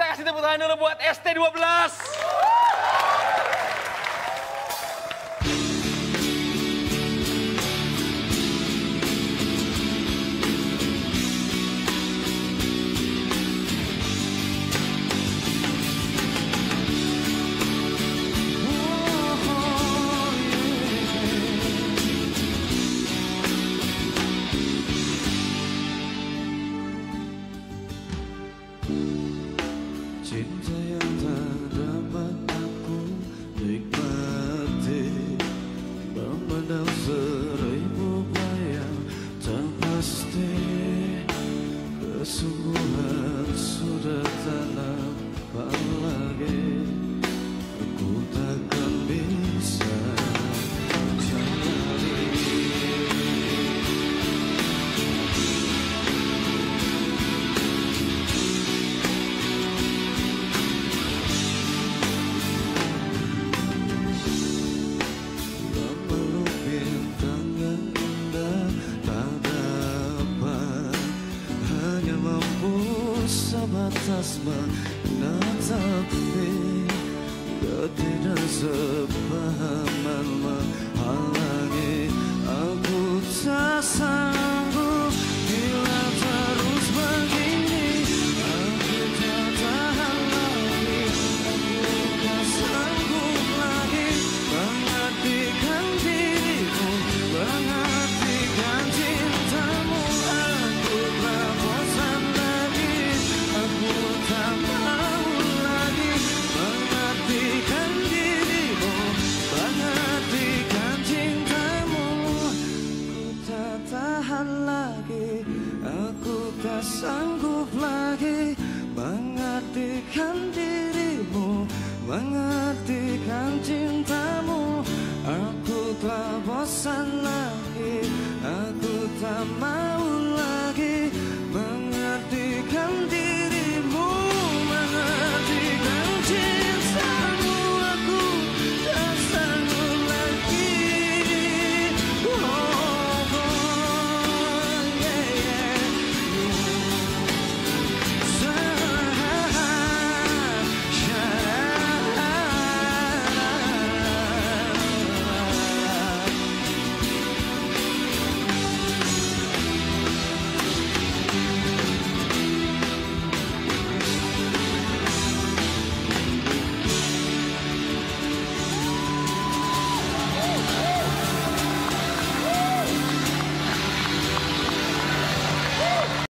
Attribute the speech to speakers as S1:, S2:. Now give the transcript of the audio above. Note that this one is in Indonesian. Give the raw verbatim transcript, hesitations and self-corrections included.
S1: kasih tepuk tangan dulu buat S T dua belas.
S2: Cinta yang tak dapat aku nikmati, memandang seribu bayang tak pasti. Kesungguhan sudah tak nampak lagi, aku takkan bisa jalani. Sebatas menatapi, ketidaksepahaman menghalangi. Aku tak sanggup bila terus begini. Aku tak tahan lagi, aku tak sanggup lagi menghatikan dirimu, menghatikan cintamu. Aku telah bosan lagi, aku tak mau lagi menghatikan dirimu, menghatikan cintamu. Aku tak tahan lagi, aku tak sanggup lagi menghatikan dirimu, menghatikan cintamu. Aku telah bosan lagi, aku tak mau